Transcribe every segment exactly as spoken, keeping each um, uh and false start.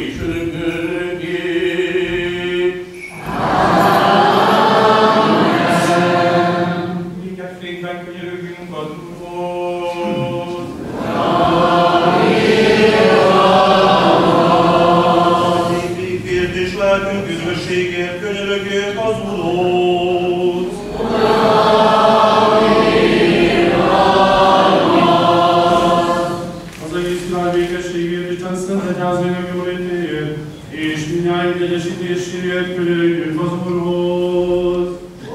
és örökörökké. Minket fékben könyörögjünk az Úrhoz. Békért és lelkünk üdvösségért könyörögjünk az Úrhoz. Az egész világ békességért és a Szent Egyházének jólétéért és mindnyájunk egyesítéséért könyörögjünk az Úrhoz.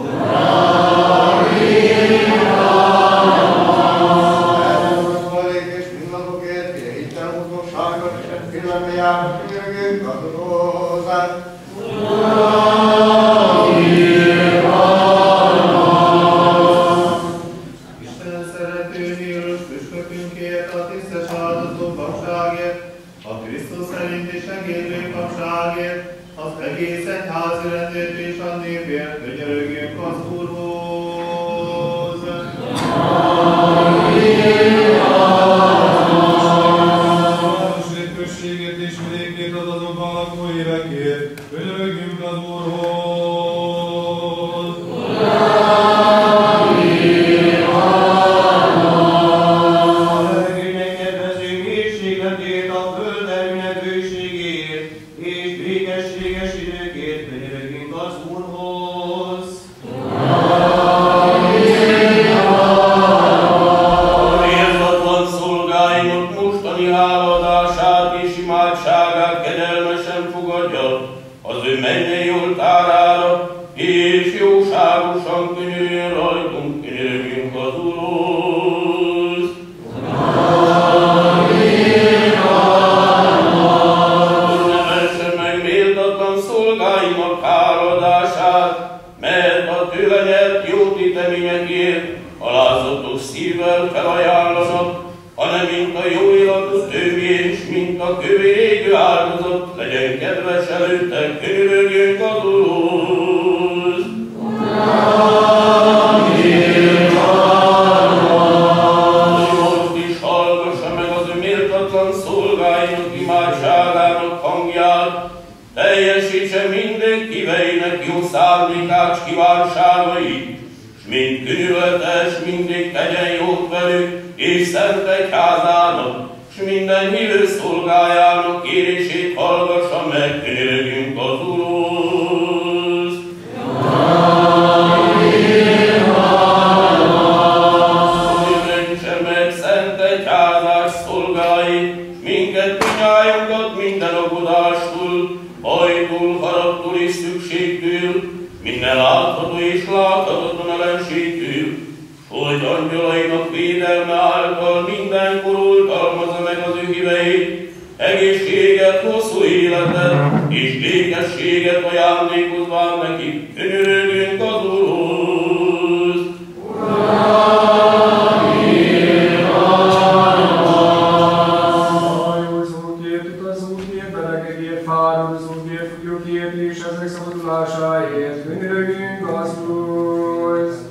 Isten szerető híros püspökünkért, a tisztes áldozó papságért, a Krisztus szerinti segédő papságért, az egész egyházi rendőrt és a népért könyörögjünk az Úrhoz. Város rétközségért és vidékért az azonban lakó évekért könyörögjünk az Úrhoz. Az ő mennyei oltárára, és jóságosan könyörüljön rajtunk, könyörögjünk az Úrhoz. Nevesse meg méltatlan szolgáinak háladását, mert a tőle nyert jó téteményekért alázatos szívvel felajánlanak, hanem mint a jó illatos tömj és mint a kövér égő áldozat, legyen kedves előtte, könyörögjünk az Úrhoz. Most is hallgassa meg az ő méltatlan szolgáinak imádságának hangját, teljesítse minden híveinek jó szándékát s kívánságait, s mind könyörületes, mindig tegyen jót velük, és szent egyházának, s minden hívő szolgájának kérését hallgassa meg, könyörögjünk az Úrhoz. Könyörögse meg szent egyházás szolgái, minket minnyájunkat minden aggodástól, bajtól, haragtól és szükségtől, minden látható és láthatatlan ellenségtől, hogy angyalainak védelme által mindenkor oltalmazza meg az ő híveit, egészséget, hosszú életet és békességet ajándékozván nekik, könyörögjünk az Úrhoz. Hajózókért, utazókért, betegekért, fáradozókért, foglyokért és ezek szabadulásáért könyörögjünk az Úrhoz.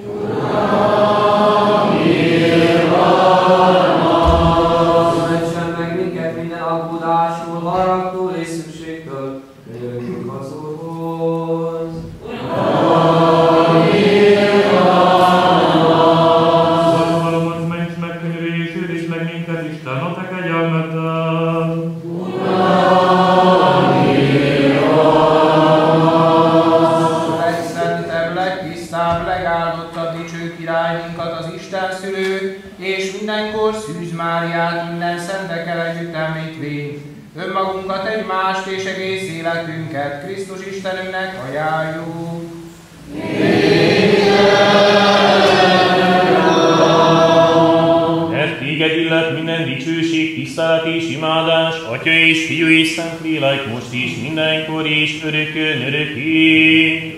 Mentsen meg minket minden aggódásról, haragtól és szükségtől, könyörögjünk az Úrhoz. Valóban ments meg könyörülésül és meg minket Isten, a te kegyelmeddel. Legszentebb, legtisztább, legáldottabb dicső királyunkat, az Isten szülőt, és mindenkor Szűz Máriát minden szentekkel együtt említvén, önmagunkat, egymást és egész életünket Krisztus Istenünknek ajánljuk. Mert téged illet minden dicsőség, tisztelet és imádás, Atya és Fiú és Szentlélek, most is, mindenkor és örökön örökké.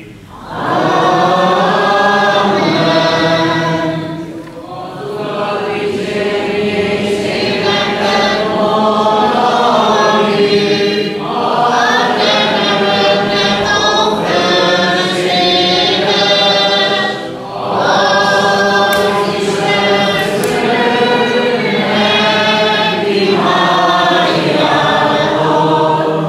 Amen.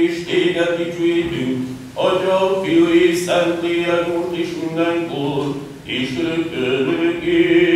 és téged dicsőítünk, Atya, Fiú és Szentlélek, most is mindenkor, és örökkön örökké.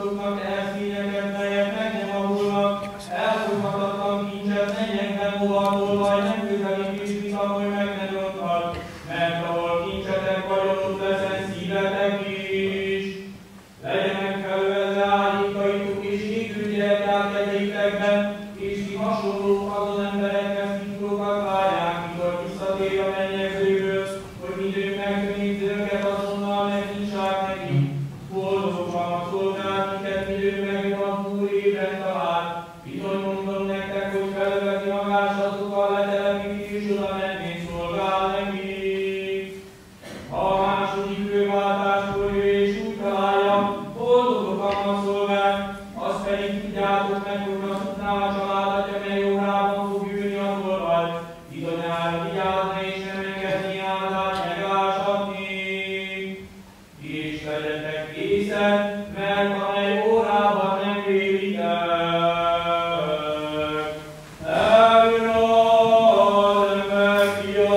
Elfoghatatlan kincset mennyekben olvad, azon embereknek fitrókat várják, mikor visszatér a mennyegzőhöz, hogy mindőknek könyvzőket azonnal megnyissák neki. Boldogok a szolgák, miket mindőknek az Úr ébren talált. Bizony mondom nektek, hogy felveti magát azokkal letelepítik, és oda mennék szolgál neki. A második kőváltáskor jö, és úgy találja, boldogok a szolgák, azt pedig tudjátok meg, hogy a tudná a családja, mely órában fog ülni a tolvaj. Bizonyára vigyázni és nem engedni áldát meglásatni. És legyetek készen, mert amely órában nem vélitek. Eljön az emberfia.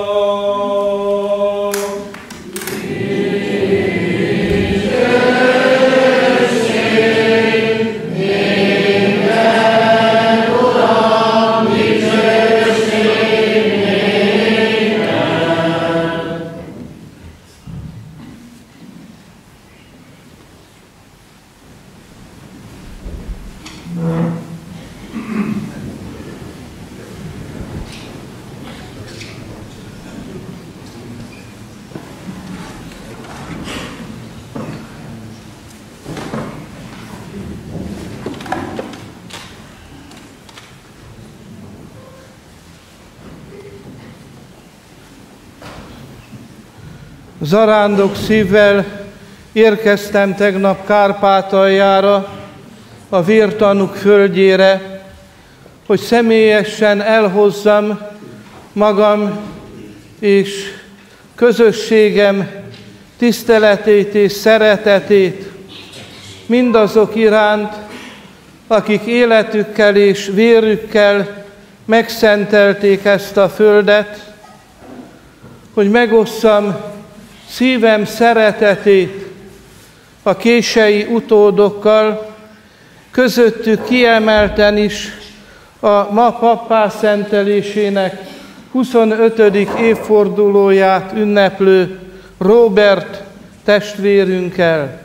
Zarándok szívvel érkeztem tegnap Kárpátaljára, a vértanúk földjére, hogy személyesen elhozzam magam és közösségem tiszteletét és szeretetét mindazok iránt, akik életükkel és vérükkel megszentelték ezt a földet, hogy megosszam szívem szeretetét a kései utódokkal, közöttük kiemelten is a ma pappá szentelésének huszonötödik évfordulóját ünneplő Róbert testvérünkkel.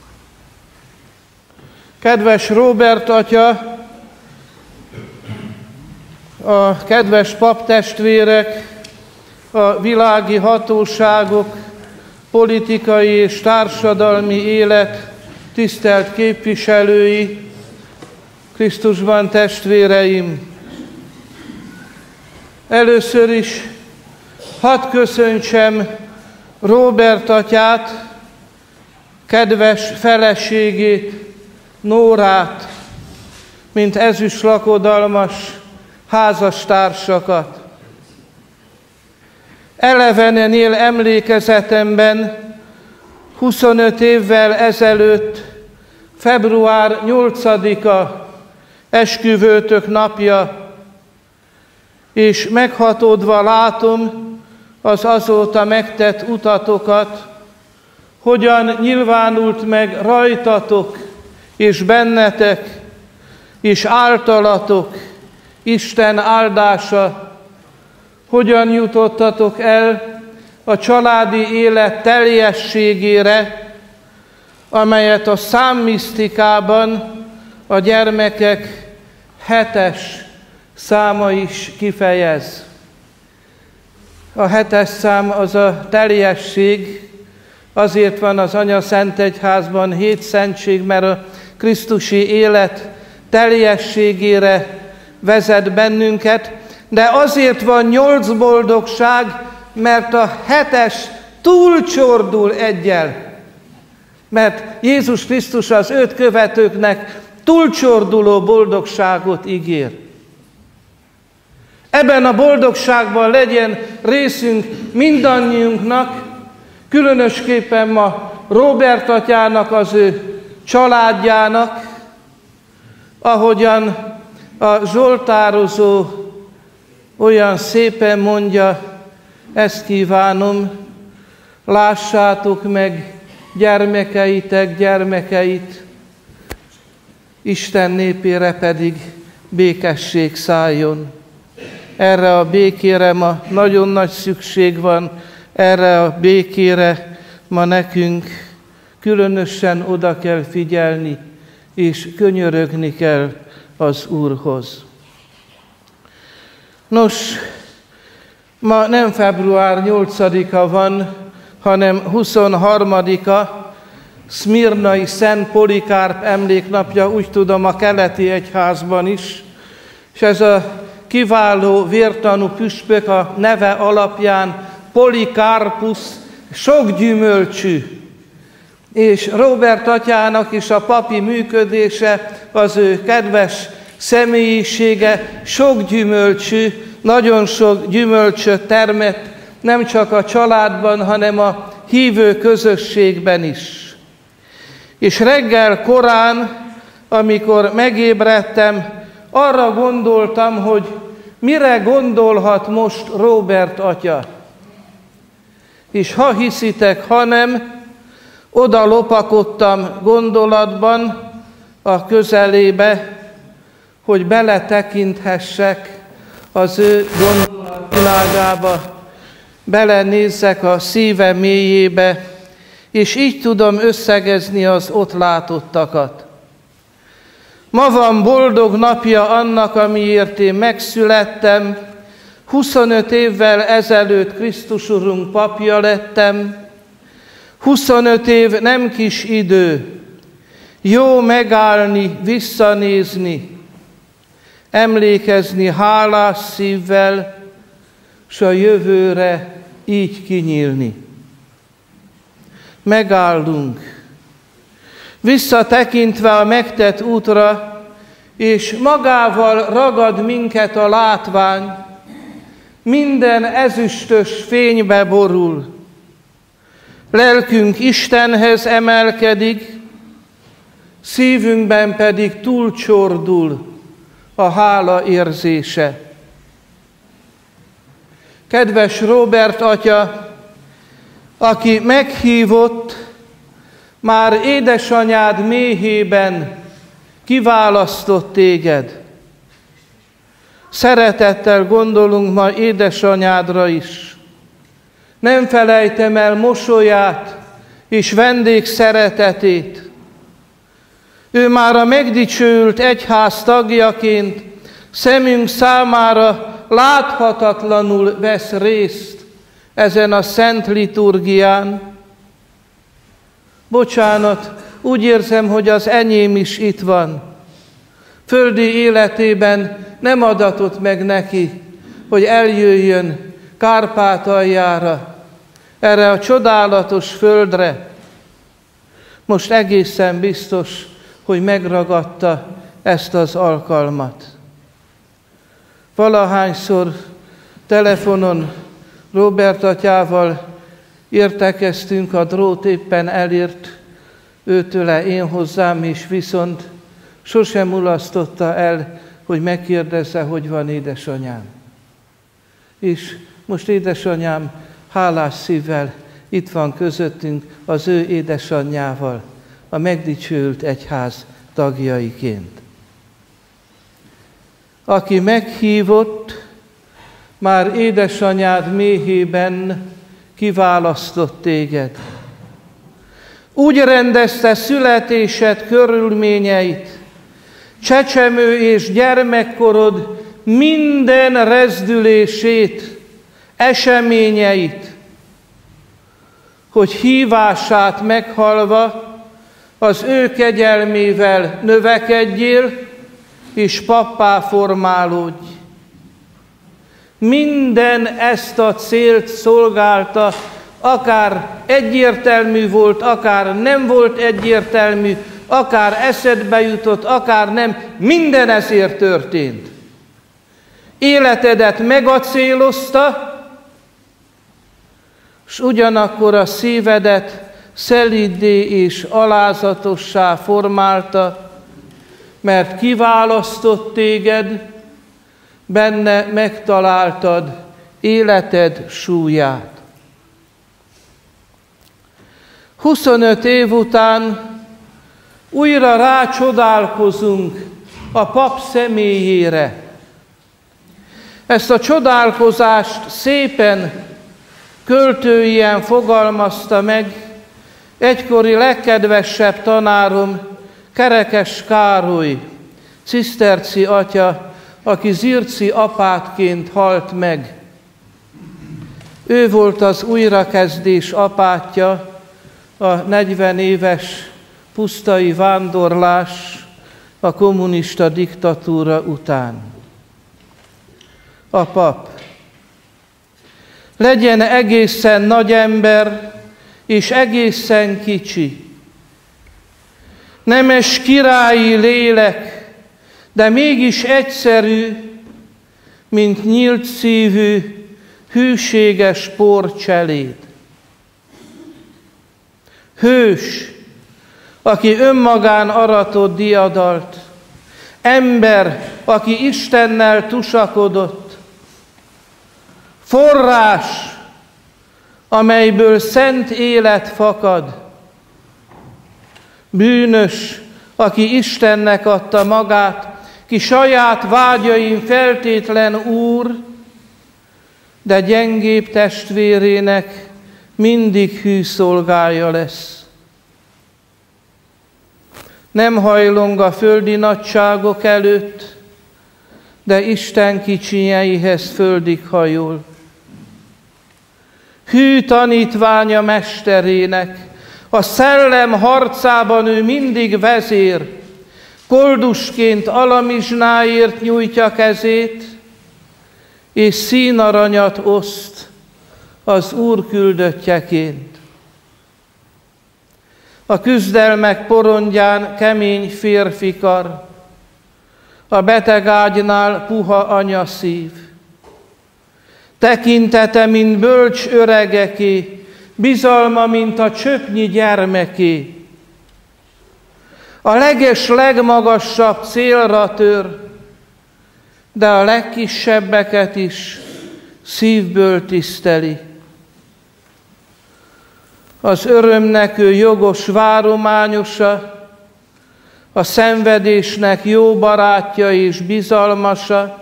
Kedves Róbert atya, a kedves paptestvérek, a világi hatóságok, politikai és társadalmi élet tisztelt képviselői, Krisztusban testvéreim! Először is hadd köszöntsem Róbert atyát, kedves feleségét, Nórát, mint ezüst lakodalmas házastársakat. Elevenen él emlékezetemben huszonöt évvel ezelőtt, február nyolcadika esküvőtök napja, és meghatódva látom az azóta megtett utatokat, hogyan nyilvánult meg rajtatok és bennetek, és általatok Isten áldása, hogyan jutottatok el a családi élet teljességére, amelyet a számmisztikában a gyermekek hetes száma is kifejez. A hetes szám az a teljesség, azért van az Anya Szentegyházban hét szentség, mert a krisztusi élet teljességére vezet bennünket, de azért van nyolc boldogság, mert a hetes túlcsordul egyel. Mert Jézus Krisztus az őt követőknek túlcsorduló boldogságot ígér. Ebben a boldogságban legyen részünk mindannyiunknak, különösképpen ma Róbert atyának, az ő családjának, ahogyan a zsoltározó olyan szépen mondja, ezt kívánom, lássátok meg gyermekeitek gyermekeit, Isten népére pedig békesség szálljon. Erre a békére ma nagyon nagy szükség van, erre a békére ma nekünk különösen oda kell figyelni, és könyörögni kell az Úrhoz. Nos, ma nem február nyolcadika van, hanem huszonharmadika, szmirnai Szent Polikárp emléknapja, úgy tudom, a keleti egyházban is, és ez a kiváló vértanú püspök a neve alapján Polikárpusz, sok gyümölcsű, és Róbert atyának is a papi működése, az ő kedves személyisége sok gyümölcsű, nagyon sok gyümölcsöt termett, nem csak a családban, hanem a hívő közösségben is. És reggel korán, amikor megébredtem, arra gondoltam, hogy mire gondolhat most Róbert atya. És ha hiszitek, ha nem, oda lopakodtam gondolatban a közelébe, hogy beletekinthessek az ő gondolatvilágába, belenézzek a szíve mélyébe, és így tudom összegezni az ott látottakat. Ma van boldog napja annak, amiért én megszülettem, huszonöt évvel ezelőtt Krisztus Urunk papja lettem, huszonöt év nem kis idő, jó megállni, visszanézni, emlékezni hálás szívvel, s a jövőre így kinyílni. Megállunk, visszatekintve a megtett útra, és magával ragad minket a látvány, minden ezüstös fénybe borul, lelkünk Istenhez emelkedik, szívünkben pedig túlcsordul a hála érzése. Kedves Róbert atya, aki meghívott, már édesanyád méhében kiválasztott téged. Szeretettel gondolunk ma édesanyádra is. Nem felejtem el mosolyát és vendég szeretetét. Ő már a megdicsőült egyház tagjaként szemünk számára láthatatlanul vesz részt ezen a szent liturgián. Bocsánat, úgy érzem, hogy az enyém is itt van. Földi életében nem adatott meg neki, hogy eljöjjön Kárpátaljára, erre a csodálatos földre. Most egészen biztos, hogy megragadta ezt az alkalmat. Valahányszor telefonon Róbert atyával értekeztünk, a drót éppen elért őtőle én hozzám is, viszont sosem mulasztotta el, hogy megkérdezze, hogy van édesanyám. És most édesanyám hálás szívvel itt van közöttünk az ő édesanyjával, a megdicsőült egyház tagjaiként. Aki meghívott, már édesanyád méhében kiválasztott téged. Úgy rendezte születésed körülményeit, csecsemő és gyermekkorod minden rezdülését, eseményeit, hogy hívását meghalva az ő kegyelmével növekedjél és pappá formálódj. Minden ezt a célt szolgálta, akár egyértelmű volt, akár nem volt egyértelmű, akár eszedbe jutott, akár nem, minden ezért történt. Életedet megacélozta, s ugyanakkor a szívedet szeliddé és alázatossá formálta, mert kiválasztott téged, benne megtaláltad életed súlyát. huszonöt év után újra rácsodálkozunk a pap személyére. Ezt a csodálkozást szépen költő ilyen fogalmazta meg egykori legkedvesebb tanárom, Kerekes Károly, ciszterci atya, aki Zirci apátként halt meg. Ő volt az újrakezdés apátja, a negyven éves pusztai vándorlás a kommunista diktatúra után. A pap legyen egészen nagy ember és egészen kicsi, nemes királyi lélek, de mégis egyszerű, mint nyílt szívű, hűséges porcseléd. Hős, aki önmagán aratott diadalt, ember, aki Istennel tusakodott, forrás, amelyből szent élet fakad, bűnös, aki Istennek adta magát, ki saját vágyain feltétlen úr, de gyengébb testvérének mindig hű szolgája lesz. Nem hajlong a földi nagyságok előtt, de Isten kicsinyeihez földig hajol. Hű tanítványa mesterének, a szellem harcában ő mindig vezér, koldusként alamizsnáért nyújtja kezét, és színaranyat oszt az Úr küldöttjeként. A küzdelmek porondján kemény férfikar, a beteg ágynál puha anyaszív. Tekintete, mint bölcs öregeké, bizalma, mint a csöpnyi gyermeké. A leges legmagasabb célra tör, de a legkisebbeket is szívből tiszteli. Az örömnek ő jogos várományosa, a szenvedésnek jó barátja és bizalmasa,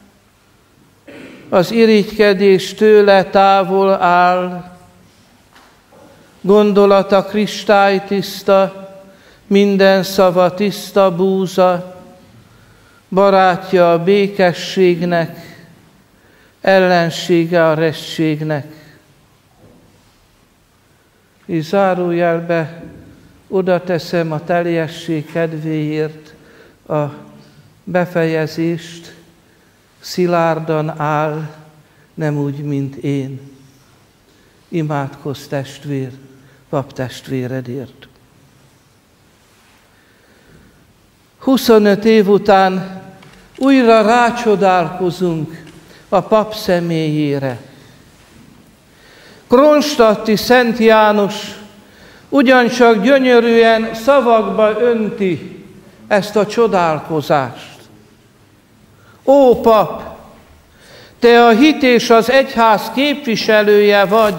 az irigykedés tőle távol áll, gondolata kristálytiszta, minden szava tiszta búza, barátja a békességnek, ellensége a rességnek. És zárójelbe oda teszem a teljesség kedvéért a befejezést, szilárdan áll, nem úgy, mint én. Imádkozz, testvér, pap testvéredért. huszonöt év után újra rácsodálkozunk a pap személyére. Kronstadti Szent János ugyancsak gyönyörűen szavakba önti ezt a csodálkozást. Ó, pap, te a hit és az egyház képviselője vagy,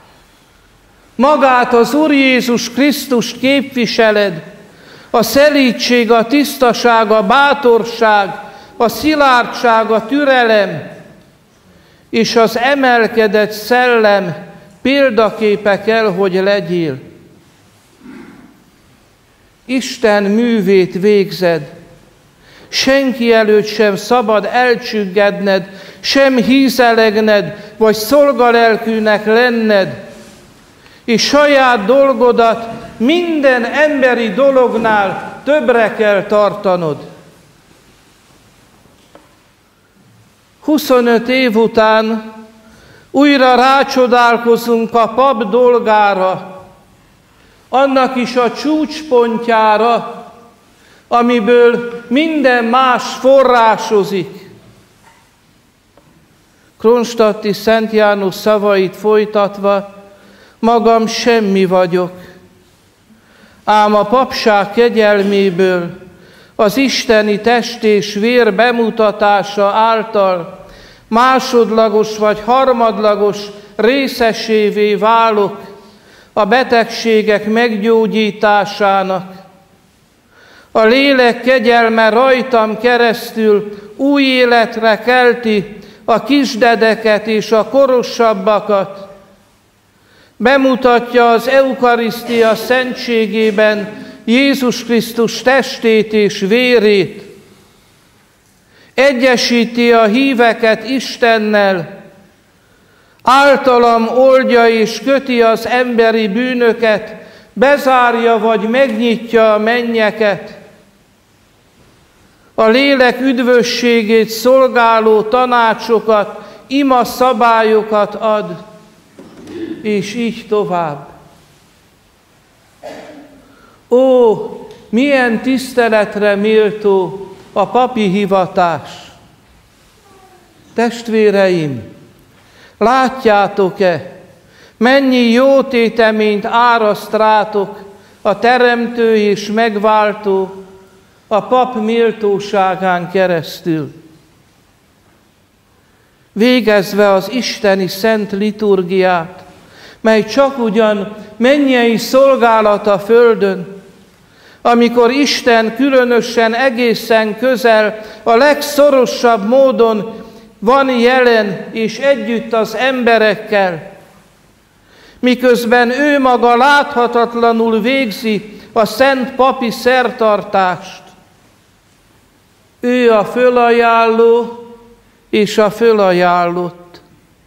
magát az Úr Jézus Krisztust képviseled, a szelídség, a tisztaság, a bátorság, a szilárdság, a türelem és az emelkedett szellem példaképe kell, hogy legyél. Isten művét végzed, senki előtt sem szabad elcsüggedned, sem hízelegned, vagy szolgalelkűnek lenned, és saját dolgodat minden emberi dolognál többre kell tartanod. huszonöt év után újra rácsodálkozunk a pap dolgára, annak is a csúcspontjára, amiből minden más forrásozik. Kronstadti Szent János szavait folytatva, magam semmi vagyok, ám a papság kegyelméből, az isteni test és vér bemutatása által másodlagos vagy harmadlagos részesévé válok a betegségek meggyógyításának. A lélek kegyelme rajtam keresztül új életre kelti a kisdedeket és a korosabbakat. Bemutatja az eukarisztia szentségében Jézus Krisztus testét és vérét. egyesíti a híveket Istennel, általam oldja és köti az emberi bűnöket, bezárja vagy megnyitja a mennyeket, a lélek üdvösségét szolgáló tanácsokat, ima szabályokat ad, és így tovább. Ó, milyen tiszteletre méltó a papi hivatás! Testvéreim, látjátok-e, mennyi jó téteményt áraszt rátok a Teremtő és Megváltó a pap méltóságán keresztül? Végezve az isteni szent liturgiát, mely csak ugyan mennyei szolgálat a földön, amikor Isten különösen egészen közel, a legszorosabb módon van jelen és együtt az emberekkel, miközben ő maga láthatatlanul végzi a szent papi szertartást. Ő a fölajánló és a fölajánlott.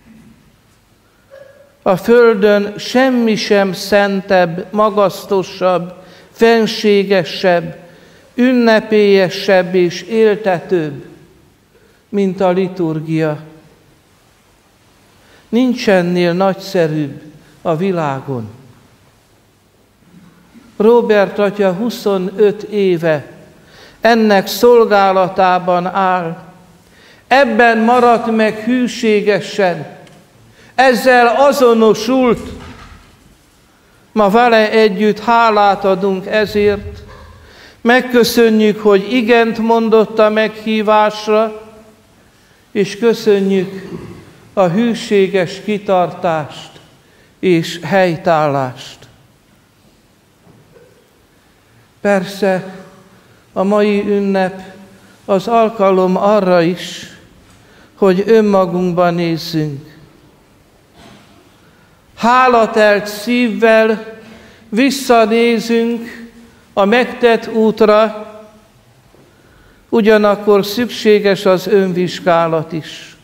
A földön semmi sem szentebb, magasztosabb, fenségesebb, ünnepélyesebb és éltetőbb, mint a liturgia. Nincs ennél nagyszerűbb a világon. Róbert atya huszonöt éve ennek szolgálatában áll. Ebben maradt meg hűségesen, ezzel azonosult. Ma vele együtt hálát adunk ezért, megköszönjük, hogy igent mondott a meghívásra, és köszönjük a hűséges kitartást és helytállást. Persze a mai ünnep az alkalom arra is, hogy önmagunkba nézzünk. Hálatelt szívvel visszanézünk a megtett útra, ugyanakkor szükséges az önvizsgálat is.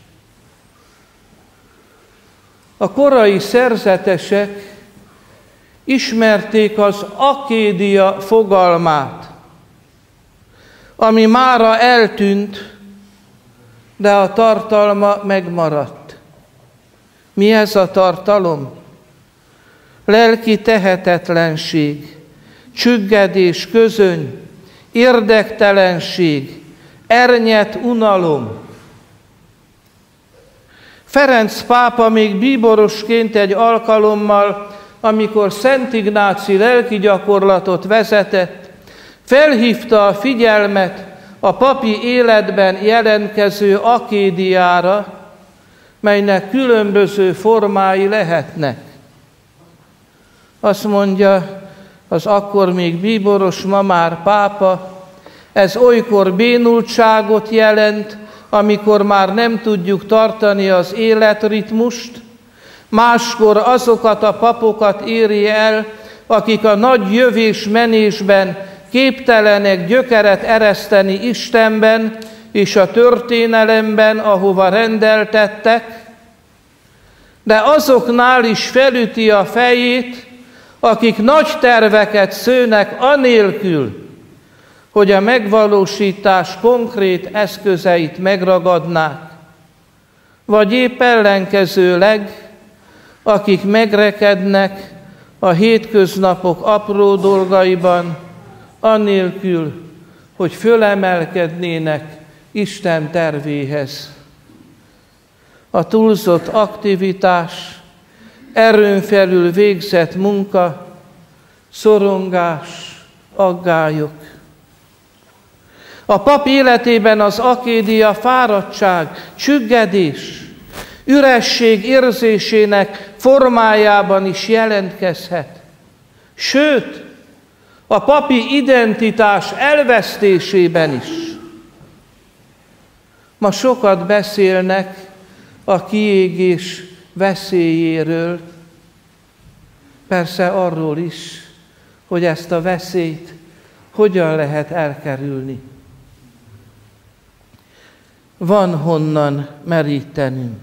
A korai szerzetesek ismerték az akédia fogalmát, ami mára eltűnt, de a tartalma megmaradt. Mi ez a tartalom? Lelki tehetetlenség, csüggedés, közöny, érdektelenség, ernyet unalom. Ferenc pápa még bíborosként egy alkalommal, amikor Szent Ignáci lelki gyakorlatot vezetett, felhívta a figyelmet a papi életben jelentkező akédiára, melynek különböző formái lehetnek. Azt mondja az akkor még bíboros, ma már pápa, ez olykor bénultságot jelent, amikor már nem tudjuk tartani az életritmust, máskor azokat a papokat éri el, akik a nagy jövés-menésben képtelenek gyökeret ereszteni Istenben és a történelemben, ahova rendeltettek, de azoknál is felüti a fejét, akik nagy terveket szőnek anélkül, hogy a megvalósítás konkrét eszközeit megragadnák, vagy épp ellenkezőleg, akik megrekednek a hétköznapok apró dolgaiban, anélkül, hogy fölemelkednének Isten tervéhez. A túlzott aktivitás, erőn felül végzett munka, szorongás, aggályok. A pap életében az akédia fáradtság, csüggedés, üresség érzésének formájában is jelentkezhet. Sőt, a papi identitás elvesztésében is. Ma sokat beszélnek a kiégés veszélyéről, persze arról is, hogy ezt a veszélyt hogyan lehet elkerülni. van honnan merítenünk.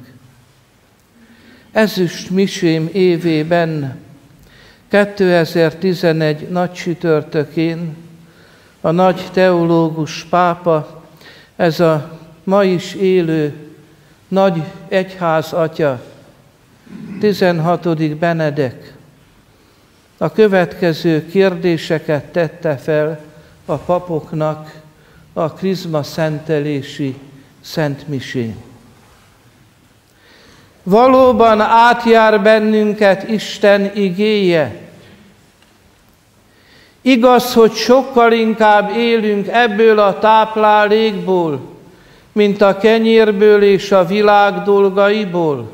Ezüst misém évében, kétezer-tizenegy nagy csütörtökén a nagy teológus pápa, ez a ma is élő nagy egyház atya, tizenhatodik Benedek, a következő kérdéseket tette fel a papoknak a krizma szentelési szentmisén. Valóban átjár bennünket Isten igéje. Igaz, hogy sokkal inkább élünk ebből a táplálékból, mint a kenyérből és a világ dolgaiból.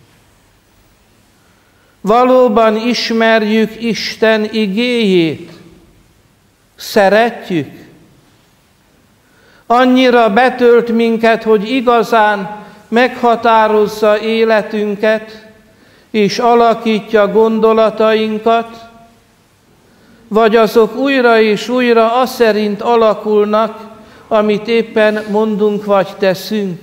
Valóban ismerjük Isten igéjét, szeretjük. Annyira betölt minket, hogy igazán meghatározza életünket, és alakítja gondolatainkat, vagy azok újra és újra az szerint alakulnak, amit éppen mondunk vagy teszünk.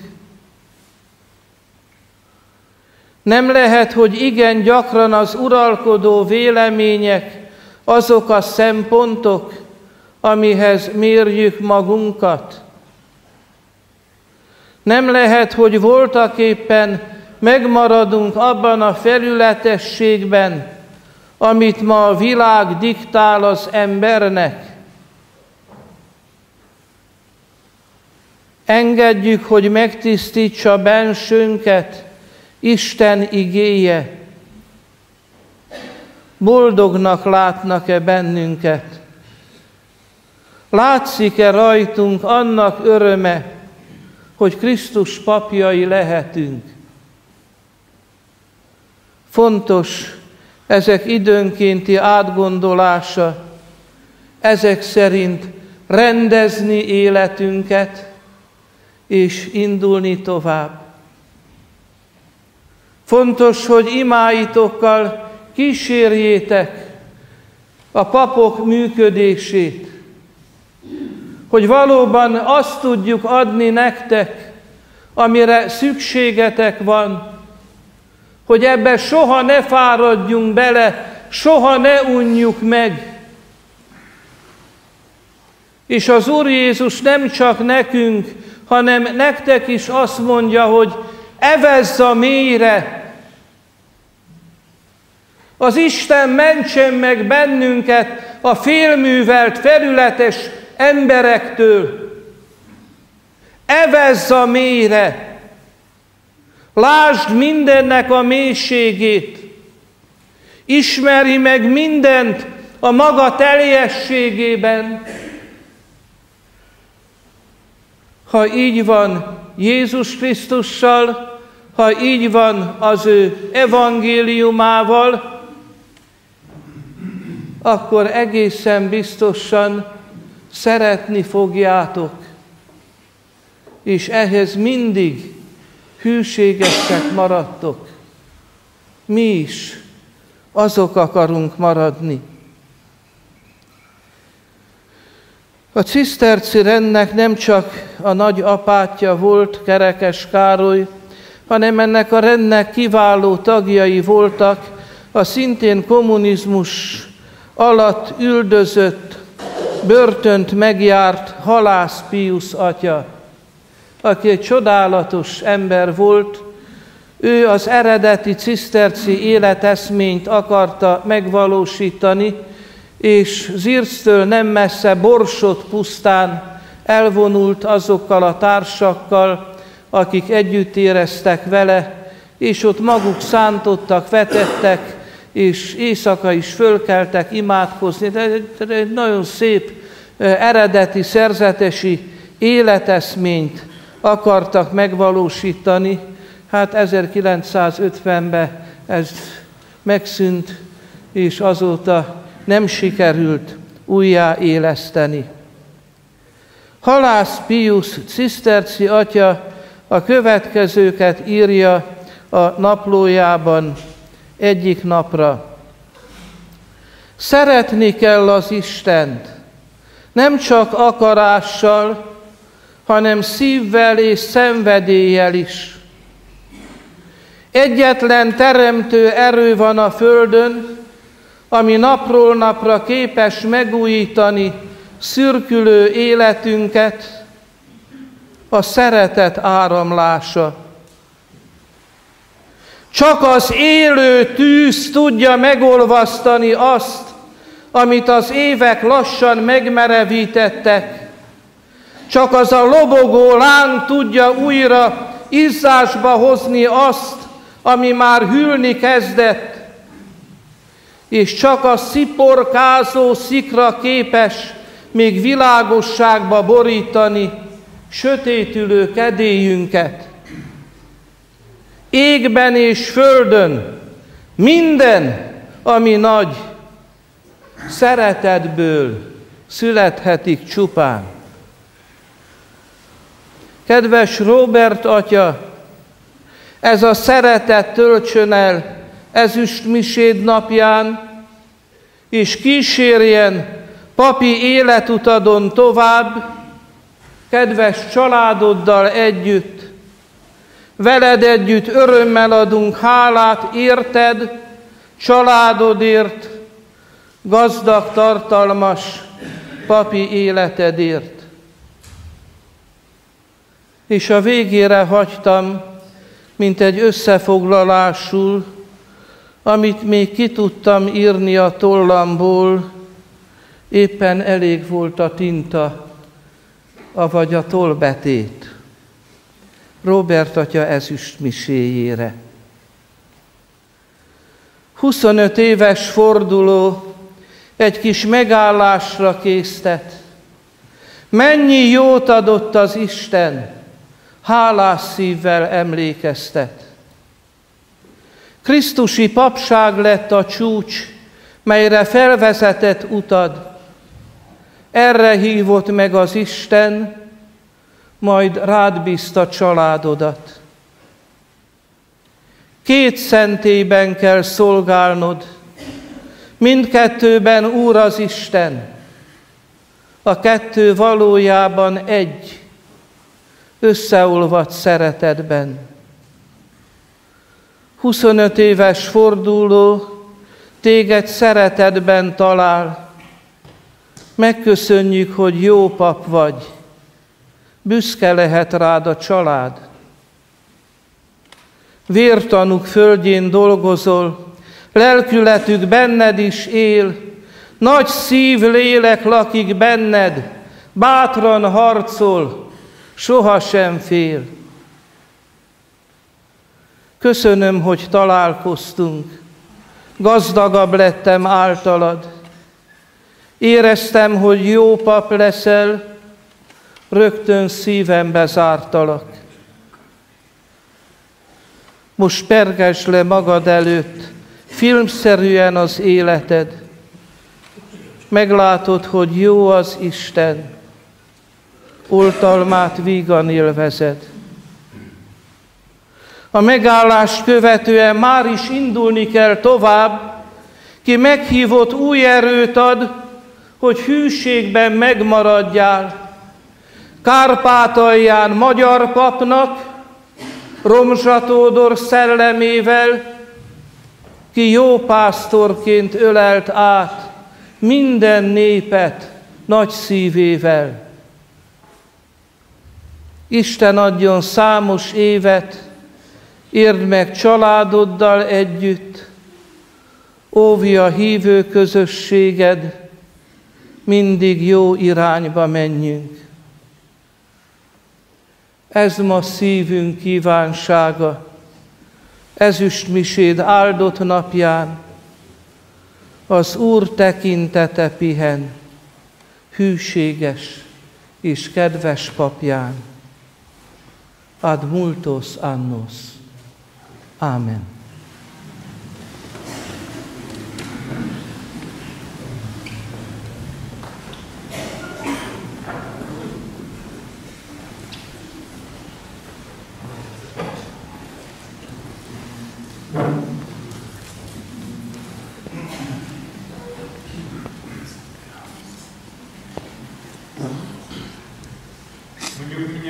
Nem lehet, hogy igen gyakran az uralkodó vélemények azok a szempontok, amihez mérjük magunkat. Nem lehet, hogy voltaképpen megmaradunk abban a felületességben, amit ma a világ diktál az embernek. Engedjük, hogy megtisztítsa bensőnket Isten igéje. Boldognak látnak-e bennünket? Látszik-e rajtunk annak öröme, hogy Krisztus papjai lehetünk? Fontos ezek időnkénti átgondolása, ezek szerint rendezni életünket, és indulni tovább. Fontos, hogy imáitokkal kísérjétek a papok működését, hogy valóban azt tudjuk adni nektek, amire szükségetek van, hogy ebbe soha ne fáradjunk bele, soha ne unjuk meg. És az Úr Jézus nem csak nekünk, hanem nektek is azt mondja, hogy evezz a mélyre. Az Isten mentsen meg bennünket a félművelt, felületes emberektől. Evezz a mélyre. Lásd mindennek a mélységét. Ismeri meg mindent a maga teljességében. Ha így van Jézus Krisztussal, ha így van az ő evangéliumával, akkor egészen biztosan szeretni fogjátok, és ehhez mindig hűségesek maradtok. Mi is azok akarunk maradni. A ciszterci rendnek nem csak a nagy apátja volt, Kerekes Károly, hanem ennek a rendnek kiváló tagjai voltak a szintén kommunizmus alatt üldözött, börtönt megjárt Halász Piusz atya, aki egy csodálatos ember volt. Ő az eredeti ciszterci életeszményt akarta megvalósítani, és Zirctől nem messze Borsod pusztán elvonult azokkal a társakkal, akik együtt éreztek vele, és ott maguk szántottak, vetettek, és éjszaka is fölkeltek imádkozni. De egy nagyon szép, eredeti, szerzetesi életeszményt akartak megvalósítani. Hát ezerkilencszázötvenben ez megszűnt, és azóta nem sikerült újjáéleszteni. Halász Piusz ciszterci atya a következőket írja a naplójában egyik napra. Szeretni kell az Istent, nem csak akarással, hanem szívvel és szenvedéllyel is. Egyetlen teremtő erő van a földön, ami napról napra képes megújítani szürkülő életünket, a szeretet áramlása. Csak az élő tűz tudja megolvasztani azt, amit az évek lassan megmerevítettek. Csak az a lobogó láng tudja újra izzásba hozni azt, ami már hűlni kezdett, és csak a sziporkázó szikra képes még világosságba borítani sötétülő kedélyünket. Égben és földön minden, ami nagy, szeretetből születhetik csupán. Kedves Róbert atya, ez a szeretet töltsön el ezüstmiséd napján, és kísérjen papi életutadon tovább, kedves családoddal együtt. Veled együtt örömmel adunk hálát érted, családodért, gazdag, tartalmas papi életedért. És a végére hagytam, mint egy összefoglalásul, amit még ki tudtam írni a tollamból, éppen elég volt a tinta, avagy a tollbetét. Róbert atya ezüstmiséjére. huszonöt éves forduló egy kis megállásra késztet. Mennyi jót adott az Isten, hálás szívvel emlékeztet. Krisztusi papság lett a csúcs, melyre felvezetett utad. Erre hívott meg az Isten, majd rád bízta családodat. Két szentélyben kell szolgálnod, mindkettőben Úr az Isten. A kettő valójában egy, összeolvadt szeretetben. huszonöt éves forduló téged szeretetben talál. Megköszönjük, hogy jó pap vagy. Büszke lehet rád a család. Vértanúk földjén dolgozol, lelkületük benned is él, nagy szív lélek lakik benned, bátran harcol, sohasem fél. Köszönöm, hogy találkoztunk, gazdagabb lettem általad. Éreztem, hogy jó pap leszel, rögtön szívembe zártalak. Most pergesd le magad előtt, filmszerűen az életed. Meglátod, hogy jó az Isten, oltalmát vígan élvezed. A megállást követően már is indulni kell tovább, ki meghívott új erőt ad, hogy hűségben megmaradjál. Kárpátalján magyar papnak, Romzsa-Tódor szellemével, ki jó pásztorként ölelt át minden népet nagy szívével. Isten adjon számos évet, érd meg családoddal együtt, óvja a hívő közösséged, mindig jó irányba menjünk. Ez ma szívünk kívánsága, ezüstmiséd áldott napján, az Úr tekintete pihen, hűséges és kedves papján. Ad multos annos. Ámen. Mondjuk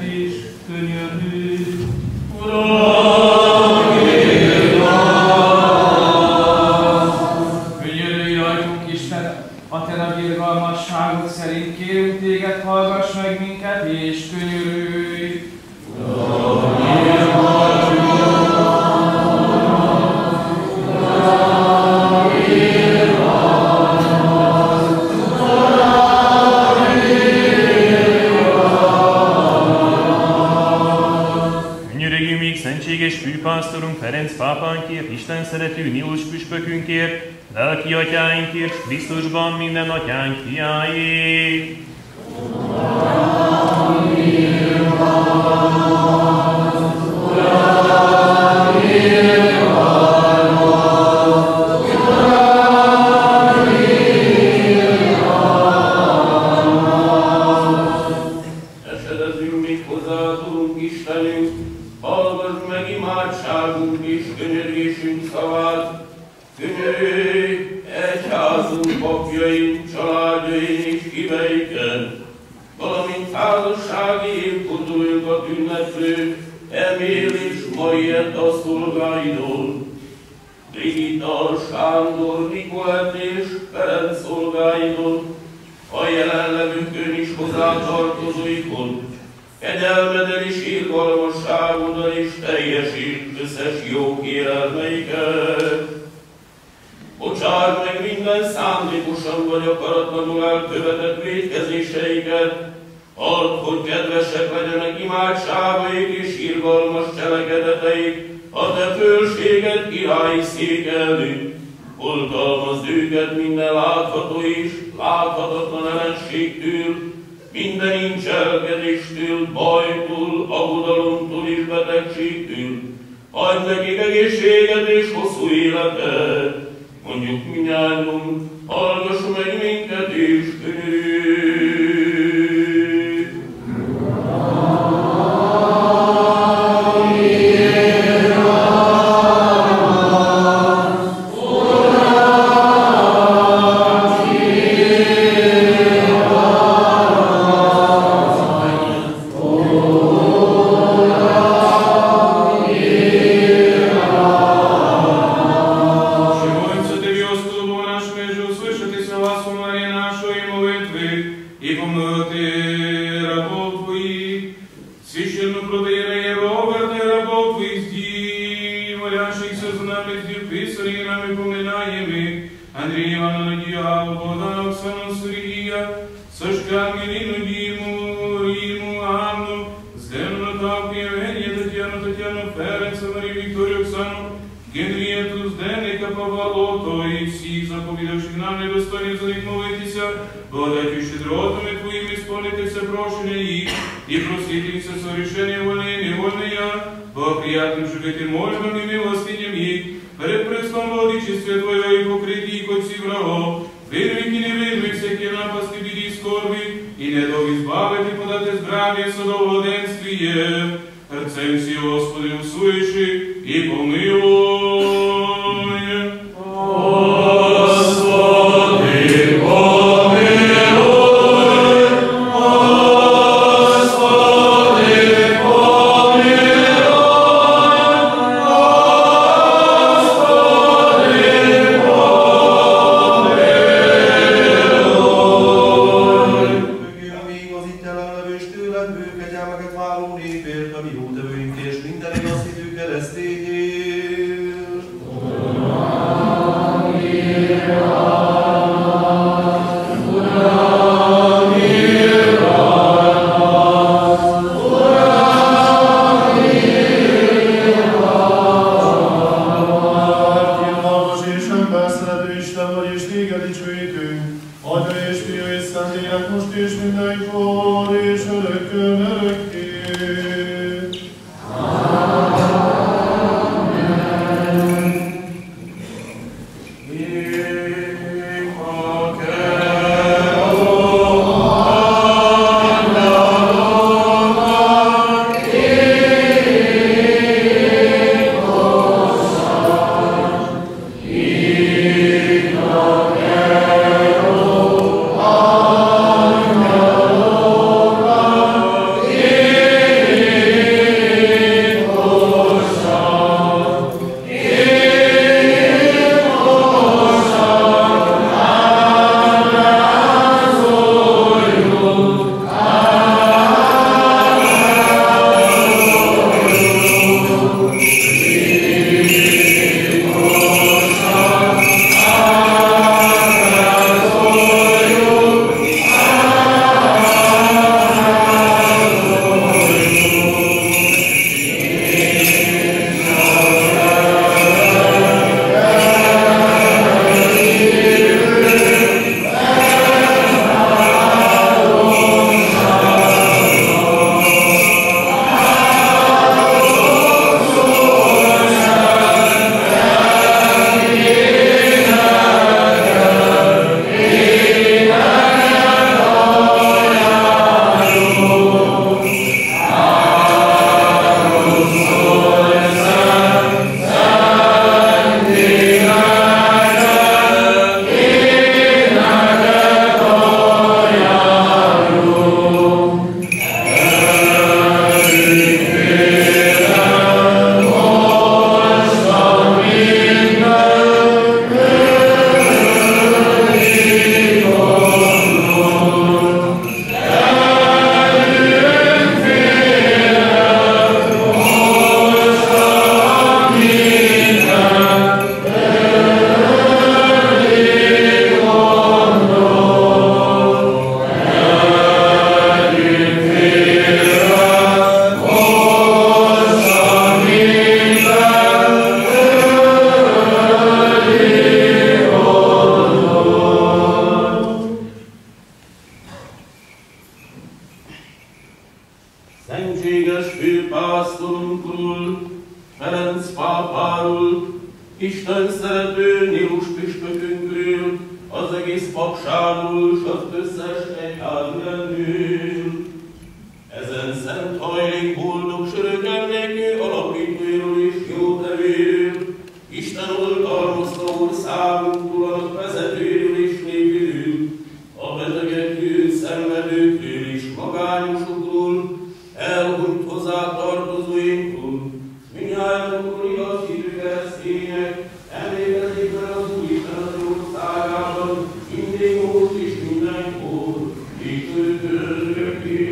és könyörülj. Könyörülj rajtunk, Isten, a te nagy irgalmasságod szerint kérünk téged, hallgass meg minket és könyörülj. Szentséges főpásztorunk Ferenc pápánkért, Isten szerető Nilus püspökünkért, lelki atyáinkért, Krisztusban minden atyánk fiáért. Esedezünk még hozzáadunk, Istenünk, hallgass meg imádságunk és könyörgésünk szavát, könyörülj egyházunk, papjaink, családjaink és híveiken, valamint házassági évfordulókat ünneplő Emil és Marietta szolgáidon, Brigitta, Sándor, Nikolett és Ferenc szolgáidon, a jelenlevőkön is hozzátartozóikon, kegyelmeden és irgalmasságoddal és teljesítsd összes jó kérelmeiket. Bocsáss meg minden szándékosan vagy akaratlanul elkövetett vétkezéseiket, add, hogy kedvesek legyenek imádságaik és irgalmas cselekedeteik a te fölséged királyi szék előtt. Oltalmazd őket minden látható és láthatatlan ellenségtől, minden incselkedéstől, bajtól, aggodalomtól és betegségtől. Adj nekik egészséget és hosszú életet. Mondjuk mindnyájunk, hallgass meg minket és könyörülj. egységes főpásztorunkról, Ferenc pápáról, Isten szerető Nilus püspökünkről, az egész papságról, s az összes egyházrendről. Ezen szent hajlék boldog sörök emlékű alapítóiról és jótevőről, Isten oltalmazta országunkról, a vezetőről és népéről, a betegekről, szenvedőkről és magányosokról, elhunyt hozzá tartozóinkról, mindnyájunkról igaz hívő keresztények, emlékezik meg az Úristen az országában, mindig most és mindenkor, és örökké.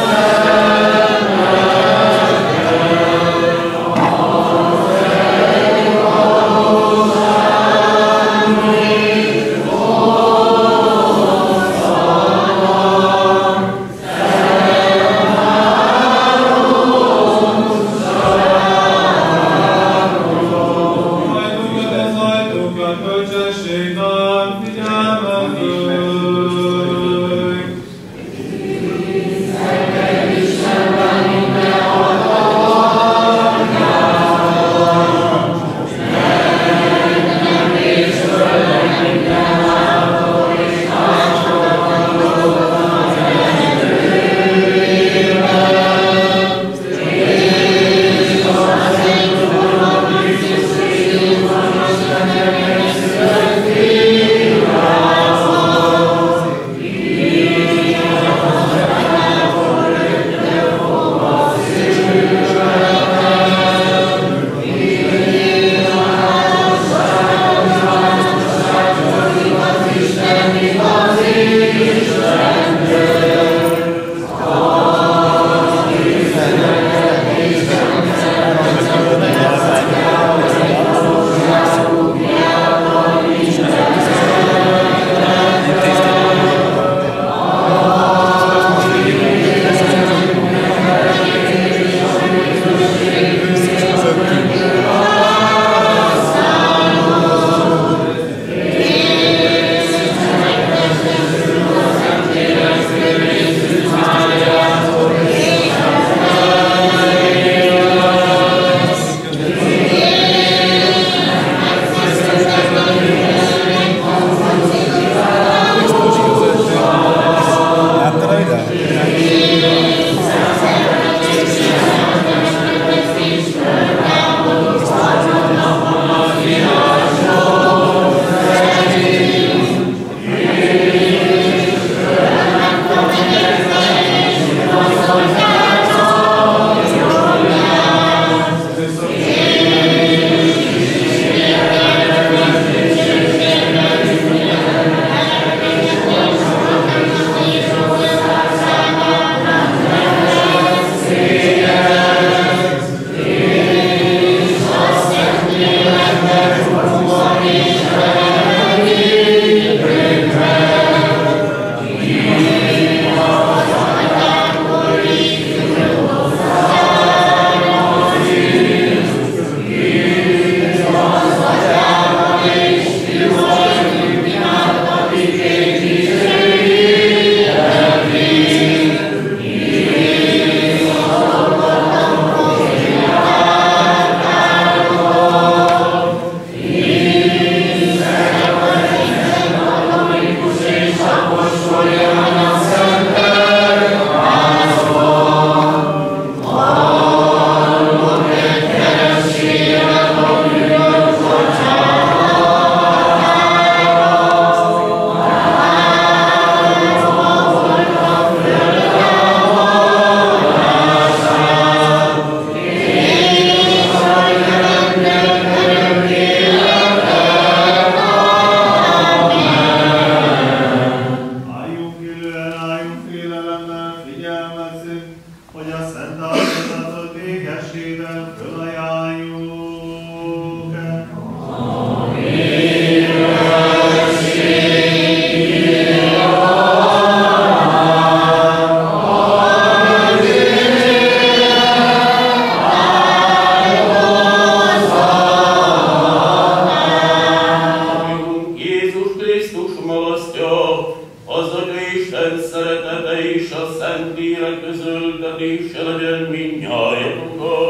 Amen. hogy a szent áldozatot békességben fölajánljuk. Közöltetése legyen mindnyájatokkal.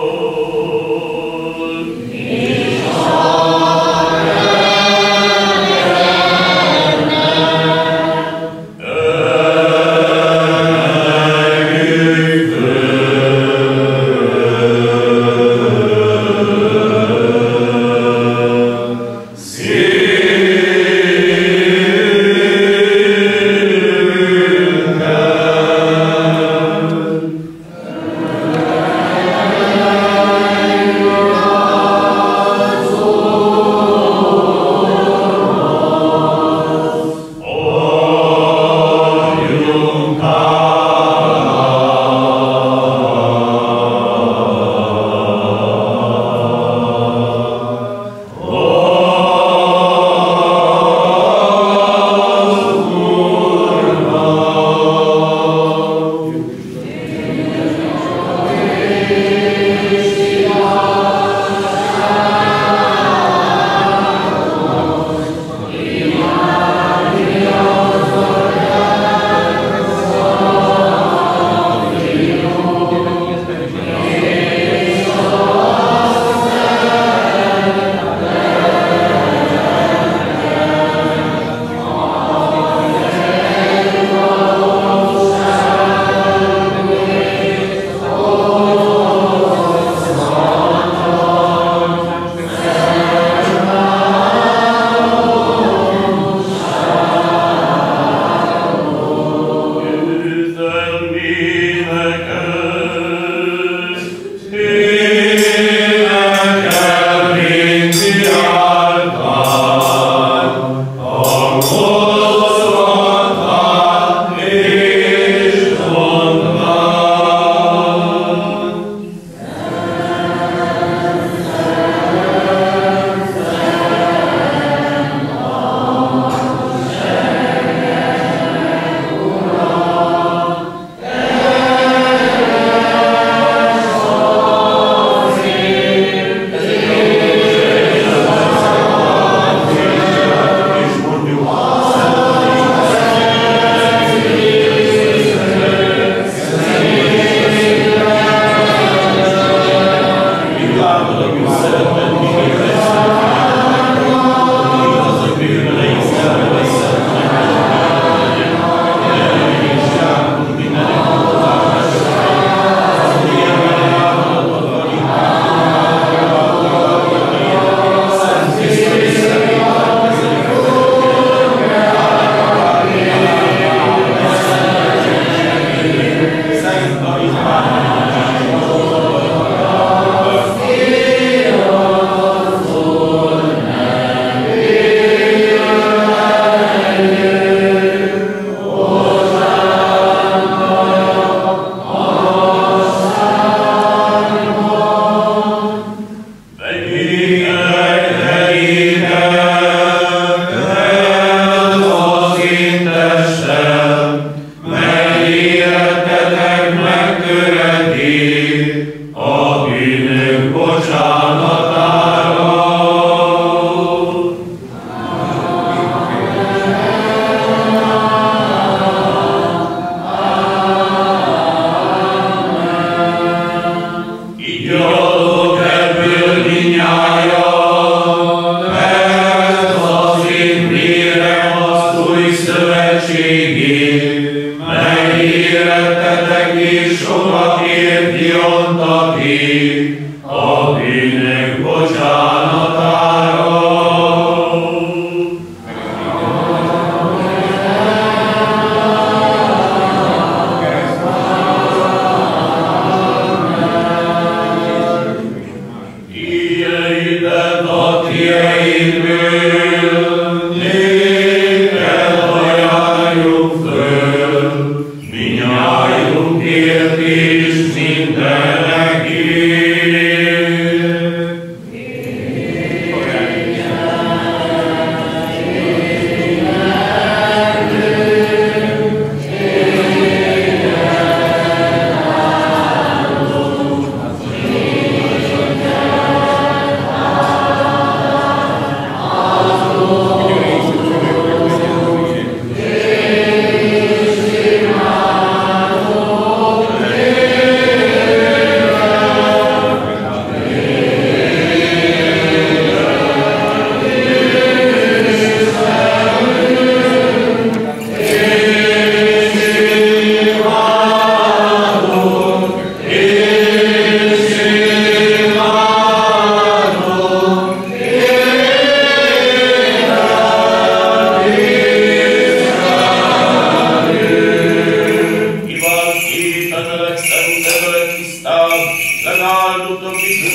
Minnyájunkért és mi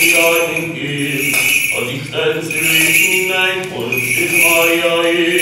király mindkét, az Isten szülő és mindenkor Szűz Máriáé.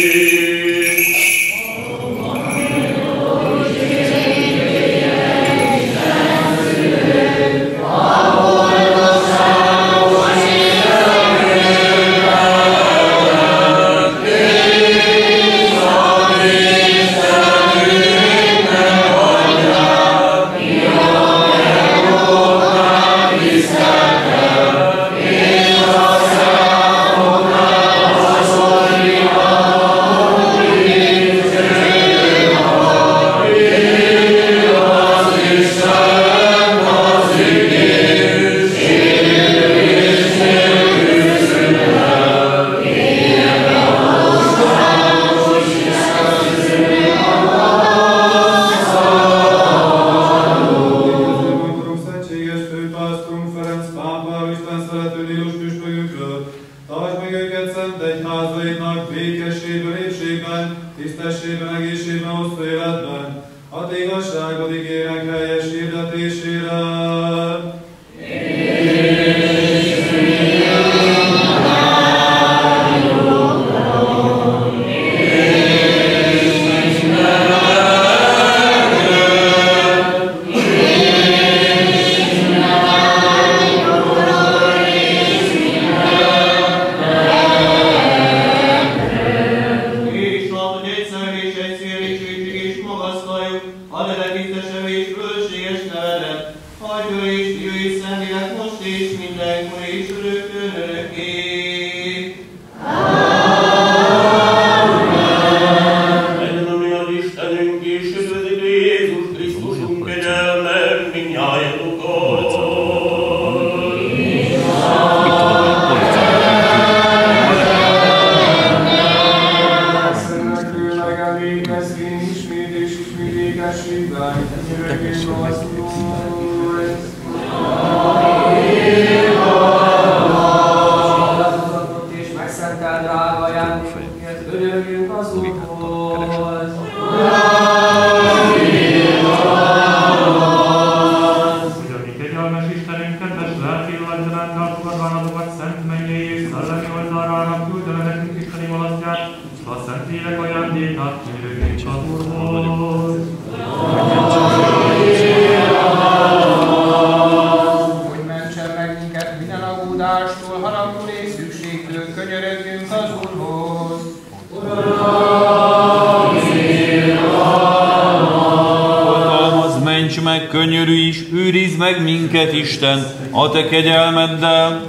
Isten, a te kegyelmeddel.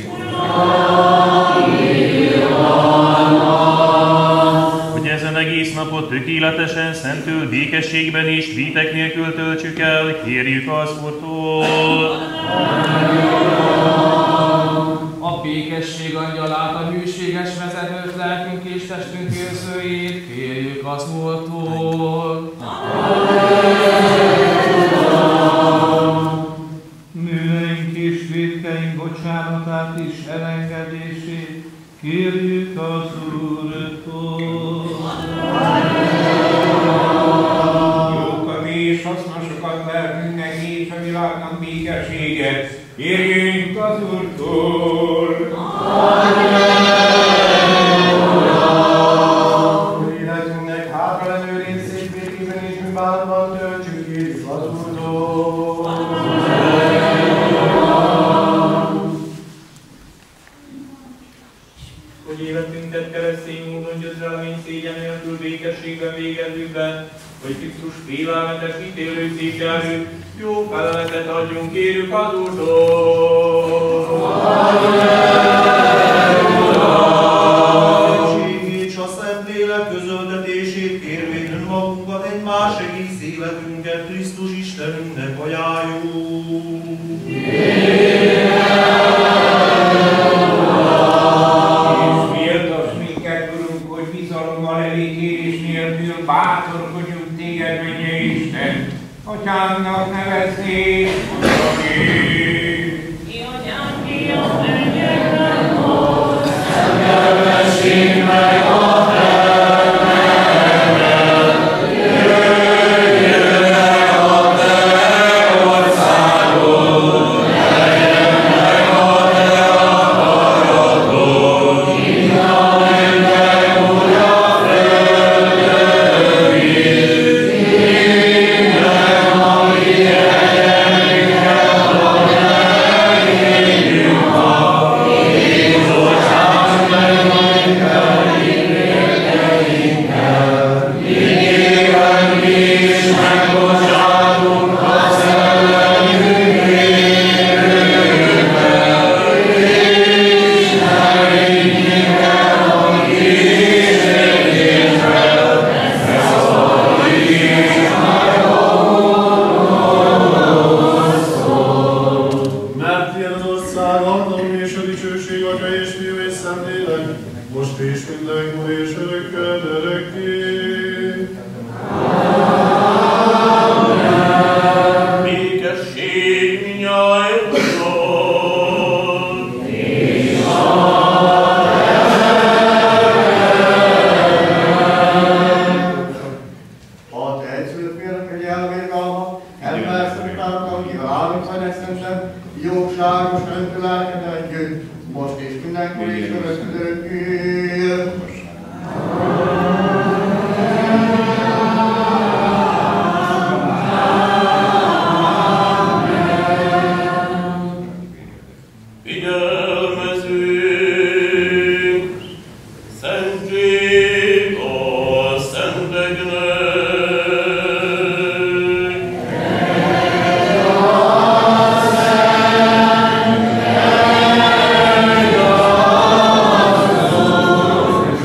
Hogy ezen egész napot tökéletesen, szentül, békességben és vitek nélkül töltsük el, kérjük az Úrtól. A békesség angyalát, a hűséges vezetőt, lelkünk és testünk őrzőjét, kérjük az Úrtól. Bocsánatát és elengedését kérjük az Úrtól. Jókat és hasznosokat lelkünknek és a világnak békességet kérjünk az Úrtól. Életünknek hátralevő részét békében és bűnbánatban töltsük, kérjük az Úrtól. Hogy életünket keresztény módon győzelmény szégyen nélkül békességben végezzük be, hogy Krisztus félelmetes ítélő székjelű jó feleletet adjunk, kérjük az Úrtól. És a Szentlélek közöltetését kérvén önmagunkat egymás egész életünket Krisztus Istenünknek ajánljuk. Bátorkodjunk téged, mennyei Isten, Atyánknak nevezni, mondani. Mi Atyánk, ki a mennyekben volt, szentelmessék meg a te nevedet, jöjjön el a te országod, legyen meg elvérgalma, elmerszorítáltam, kivállunk van eszemben, jóságos öntő lelked együtt, most is mindenkor és örökölőkül. Amen.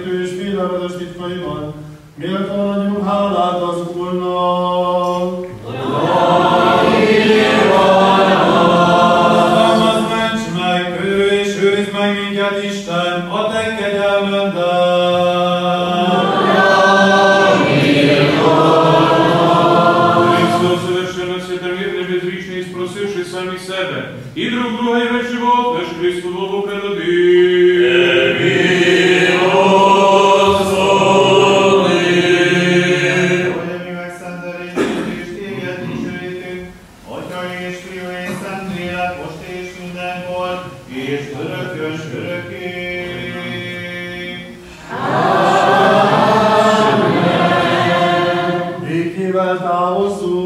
értő és félelmetes titkaiban, méltó adjunk hálát az Úrnak. Támadj, ments meg, ő és őrizd meg minket, Isten, a te kegyelmeddel. Сами себе, и друг друга, и весь живот, наш Христу Богу предади. Hogy mi megszentelítünk és téged dicsőítünk, Atya és Fiú és Szentlélek, most és mindenkor, és örökös örökké. Békével távozzunk.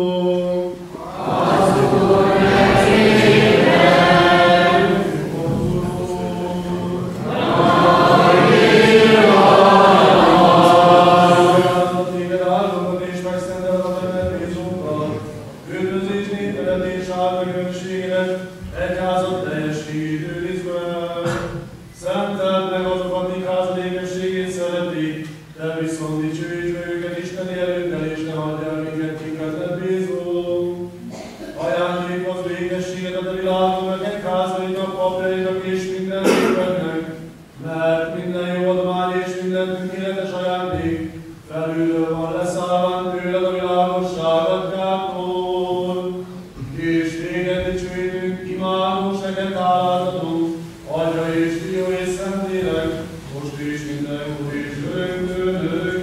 Atya és Fiú és Szentlélek, most is mindenkor és örökkön örökké.